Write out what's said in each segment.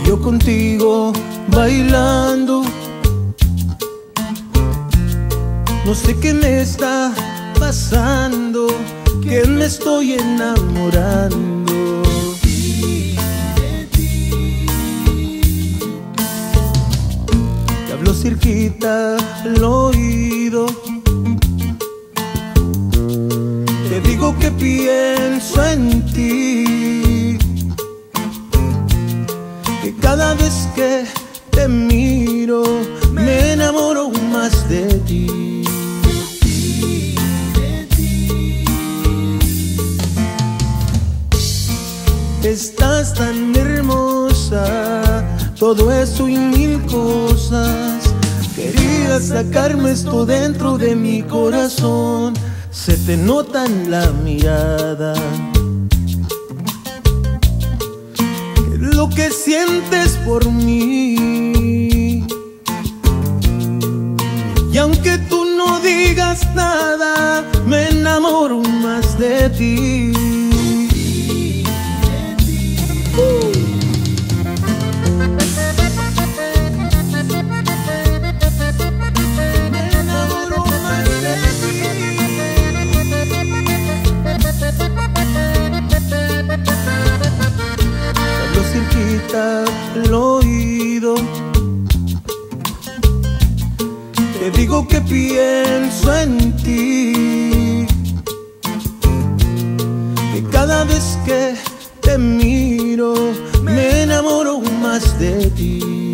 yo contigo bailando. No sé qué me está pasando, que me estoy enamorando. Te hablo cerquita al oído, te digo que pienso en ti, que cada vez que te miro me enamoro más de ti. Estás tan hermosa, todo eso y mil cosas. Quería sacarme esto dentro de mi corazón, se te nota en la mirada. Lo que sientes por mí, y aunque tú no digas nada, me enamoro más de ti. Cerquita al oído, te digo que pienso en ti, que cada vez que te miro me enamoro más de ti.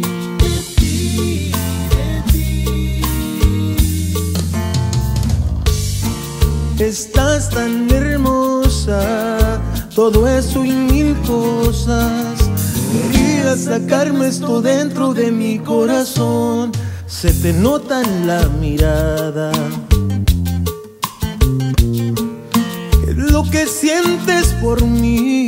Estás tan hermosa, todo eso y mil cosas. Quería sacarme esto dentro de mi corazón, se te nota en la mirada. Lo que sientes por mí,